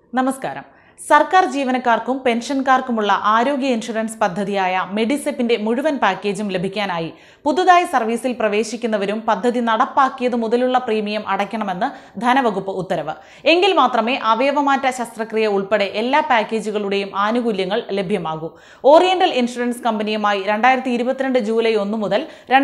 നമസ്കാരം. സർക്കാർ ജീവനക്കാർക്കും പെൻഷൻകാർക്കുമുള്ള ആരോഗ്യ ഇൻഷുറൻസ് പദ്ധതിയായ മെഡിസെപ്പിന്റെ മുഴുവൻ പാക്കേജും ലഭിക്കാനായി പുതുതായി സർവീസിൽ പ്രവേശിക്കുന്നവരും പദ്ധതി നടപ്പാക്കിയതു മുതലുള്ള പ്രീമിയം അടയ്ക്കണമെന്ന് ധനവകുപ്പ് ഉത്തരവ്. എങ്കിൽ മാത്രമേ അവയവമാറ്റ ശസ്ത്രക്രിയ ഉൾപ്പെടെ എല്ലാ പാക്കേജുകളുടെയും ആനുകൂല്യങ്ങൾ ലഭ്യമാകൂ. ഓറിയന്റൽ ഇൻഷുറൻസ് കമ്പനിയുമായി 2022 ജൂലൈ 1 മുതൽ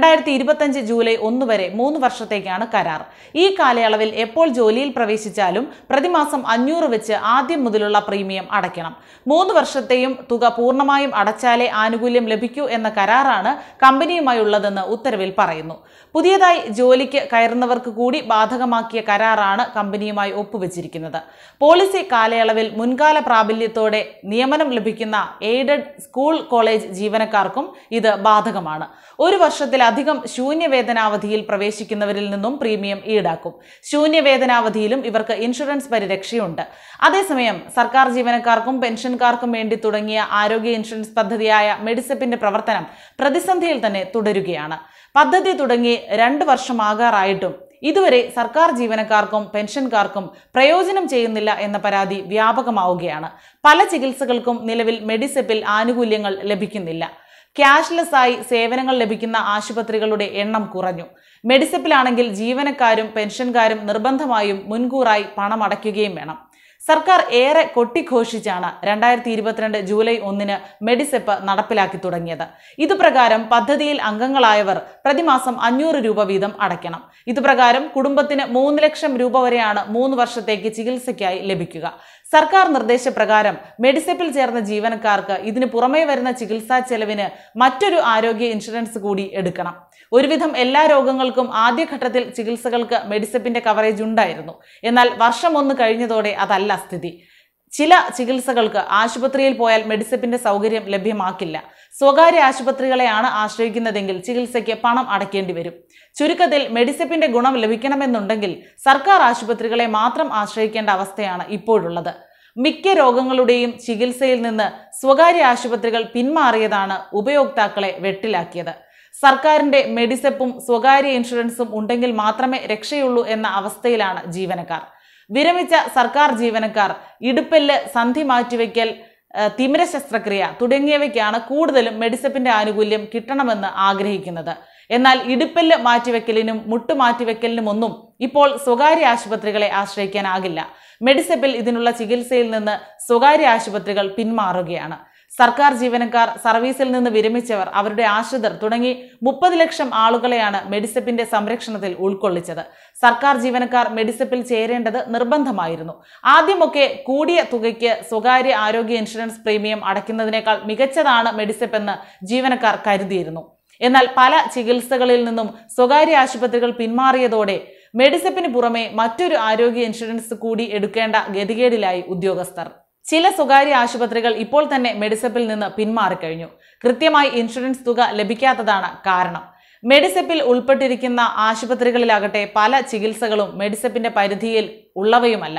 2025 ജൂലൈ 1 വരെ 3 വർഷത്തേക്കാണ് കരാർ. ഈ കാലയളവിൽ എപ്പോൾ ജോലിയിൽ പ്രവേശിച്ചാലും പ്രതിമാസം 500 വെച്ച് ആദ്യം മുതലുള്ള പ്രീമിയം അടയ്ക്കണം. 3 വർഷത്തെയും തുക പൂർണ്ണമായും അടച്ചാലേ ആനുകൂല്യം ലഭിക്കൂ എന്ന കരാറാണ് കമ്പനിയുമായുള്ളതെന്ന് ഉത്തരവിൽ പറയുന്നു. പുതിയതായി ജോലിക്ക് കയറുന്നവർക്ക് കൂടി ബാധകമാക്കിയ കരാറാണ് കമ്പനിയുമായി ഒപ്പുവെച്ചിരിക്കുന്നത്. പോളിസി കാലയളവിൽ മുൻകാല പ്രാബല്യത്തോടെ നിയമനം ലഭിക്കുന്ന എയ്ഡഡ് സ്കൂൾ കോളേജ് ജീവനക്കാർക്കും ഇത് ബാധകമാണ്. 1 വർഷത്തിലധികം ശൂന്യവേതനാവധിയിൽ പ്രവേശിക്കുന്നവരിൽ നിന്നും പ്രീമിയം ഈടാക്കും. ശൂന്യവേതനാവധിയിലും ഇവർക്ക് ഇൻഷുറൻസ് പരിരക്ഷയുണ്ട്. അതേസമയം സർക്കാർ ജീവനക്കാർക്കും പെൻഷൻകാർക്കും വേണ്ടി തുടങ്ങിയ ആരോഗ്യ ഇൻഷുറൻസ് പദ്ധതിയായ മെഡിസെപ്പിന്റെ പ്രവർത്തനം പ്രതിസന്ധിയിൽ തന്നെ തുടരുകയാണ്. പദ്ധതി തുടങ്ങി 2 വർഷമാകാറായിട്ടും ഇതുവരെ സർക്കാർ ജീവനക്കാർക്കും പെൻഷൻകാർക്കും പ്രയോജനം ചെയ്യുന്നില്ല എന്ന പരാതി വ്യാപകമാവുകയാണ്. പല ചികിത്സകൾക്കും നിലവിൽ മെഡിസെപ്പിൽ ആനുകൂല്യങ്ങൾ ലഭിക്കുന്നില്ല. ക്യാഷ്ലെസ് ആയി സേവനങ്ങൾ ലഭിക്കുന്ന ആശുപത്രികളുടെ എണ്ണം കുറഞ്ഞു. മെഡിസെപ്പിലാണെങ്കിൽ ജീവനക്കാരും പെൻഷൻകാരും നിർബന്ധമായും മുൻകൂറായി പണം അടയ്ക്കുകയും വേണം. സർക്കാർ ഏറെ കൊട്ടിഘോഷിച്ചാണ് 2022 ജൂലൈ 1 മെഡിസെപ്പ് നടപ്പിലാക്കി തുടങ്ങിയത്. ഇതുപ്രകാരം പദ്ധതിയിൽ അംഗങ്ങളായവർ പ്രതിമാസം 500 രൂപ വീതം അടയ്ക്കണം. ഇതുപ്രകാരം കുടുംബത്തിന് 3 ലക്ഷം രൂപ വരെയാണ് 3 വർഷത്തേക്ക് ചികിത്സയ്ക്കായി ലഭിക്കുക. സർക്കാർ നിർദ്ദേശപ്രകാരം മെഡിസെപ്പിൽ ചേർന്ന ജീവനക്കാർക്ക് ഇതിന് പുറമേ വരുന്ന ചികിത്സാ ചെലവിന് മറ്റൊരു ആരോഗ്യ ഇൻഷുറൻസ് കൂടി എടുക്കണം. ഒരുവിധം എല്ലാ രോഗങ്ങൾക്കും ആദ്യഘട്ടത്തിൽ ചികിത്സകൾക്ക് മെഡിസെപ്പിന്റെ കവറേജ് ഉണ്ടായിരുന്നു. എന്നാൽ വർഷം 1 കഴിഞ്ഞതോടെ അതല്ല സ്ഥിതി. ചില ചികിത്സകൾക്ക് ആശുപത്രിയിൽ പോയാൽ മെഡിസെപ്പിന്റെ സൗകര്യം ലഭ്യമാക്കില്ല. സ്വകാര്യ ആശുപത്രികളെയാണ് ആശ്രയിക്കുന്നതെങ്കിൽ ചികിത്സയ്ക്ക് പണം അടയ്ക്കേണ്ടി വരും. ചുരുക്കത്തിൽ മെഡിസെപ്പിന്റെ ഗുണം ലഭിക്കണമെന്നുണ്ടെങ്കിൽ സർക്കാർ ആശുപത്രികളെ മാത്രം ആശ്രയിക്കേണ്ട അവസ്ഥയാണ് ഇപ്പോഴുള്ളത്. മിക്ക രോഗങ്ങളുടെയും ചികിത്സയിൽ നിന്ന് സ്വകാര്യ ആശുപത്രികൾ പിന്മാറിയതാണ് ഉപയോക്താക്കളെ വെട്ടിലാക്കിയത്. സർക്കാരിന്റെ മെഡിസെപ്പും സ്വകാര്യ ഇൻഷുറൻസും ഉണ്ടെങ്കിൽ മാത്രമേ രക്ഷയുള്ളൂ എന്ന അവസ്ഥയിലാണ് ജീവനക്കാർ. വിരമിച്ച സർക്കാർ ജീവനക്കാർ ഇടുപ്പെല്ല്, സന്ധി മാറ്റിവെക്കൽ, തിമിര ശസ്ത്രക്രിയ തുടങ്ങിയവയ്ക്കാണ് കൂടുതലും മെഡിസെപ്പിന്റെ ആനുകൂല്യം കിട്ടണമെന്ന് ആഗ്രഹിക്കുന്നത്. എന്നാൽ ഇടുപ്പെല്ല് മാറ്റിവെക്കലിനും മുട്ടുമാറ്റിവെക്കലിനുമൊന്നും ഇപ്പോൾ സ്വകാര്യ ആശുപത്രികളെ ആശ്രയിക്കാനാകില്ല. മെഡിസെപ്പിൽ ഇതിനുള്ള ചികിത്സയിൽ നിന്ന് സ്വകാര്യ ആശുപത്രികൾ പിന്മാറുകയാണ്. സർക്കാർ ജീവനക്കാർ, സർവീസിൽ നിന്ന് വിരമിച്ചവർ, അവരുടെ ആശ്രിതർ തുടങ്ങി 30 ലക്ഷം ആളുകളെയാണ് മെഡിസെപ്പിന്റെ സംരക്ഷണത്തിൽ ഉൾക്കൊള്ളിച്ചത്. സർക്കാർ ജീവനക്കാർ മെഡിസെപ്പിൽ ചേരേണ്ടത് നിർബന്ധമായിരുന്നു. ആദ്യമൊക്കെ കൂടിയ തുകയ്ക്ക് സ്വകാര്യ ആരോഗ്യ ഇൻഷുറൻസ് പ്രീമിയം അടയ്ക്കുന്നതിനേക്കാൾ മികച്ചതാണ് മെഡിസെപ്പ് എന്ന് ജീവനക്കാർ കരുതിയിരുന്നു. എന്നാൽ പല ചികിത്സകളിൽ നിന്നും സ്വകാര്യ ആശുപത്രികൾ പിന്മാറിയതോടെ മെഡിസെപ്പിന് പുറമെ മറ്റൊരു ആരോഗ്യ ഇൻഷുറൻസ് കൂടി എടുക്കേണ്ട ഗതികേടിലായി ഉദ്യോഗസ്ഥർ. ചില സ്വകാര്യ ആശുപത്രികൾ ഇപ്പോൾ തന്നെ മെഡിസെപ്പിൽ നിന്ന് പിന്മാറിക്കഴിഞ്ഞു. കൃത്യമായി ഇൻഷുറൻസ് തുക ലഭിക്കാത്തതാണ് കാരണം. മെഡിസെപ്പിൽ ഉൾപ്പെട്ടിരിക്കുന്ന ആശുപത്രികളിലാകട്ടെ പല ചികിത്സകളും മെഡിസെപ്പിന്റെ പരിധിയിൽ ഉള്ളവയുമല്ല.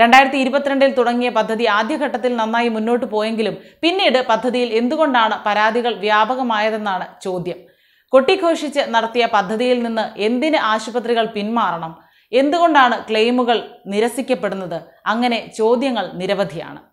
2022 തുടങ്ങിയ പദ്ധതി ആദ്യഘട്ടത്തിൽ നന്നായി മുന്നോട്ട് പോയെങ്കിലും പിന്നീട് പദ്ധതിയിൽ എന്തുകൊണ്ടാണ് പരാതികൾ വ്യാപകമായതെന്നാണ് ചോദ്യം. കൊട്ടിഘോഷിച്ച് നടത്തിയ പദ്ധതിയിൽ നിന്ന് എന്തിന് ആശുപത്രികൾ പിന്മാറണം? എന്തുകൊണ്ടാണ് ക്ലെയിമുകൾ നിരസിക്കപ്പെടുന്നത്? അങ്ങനെ ചോദ്യങ്ങൾ നിരവധിയാണ്.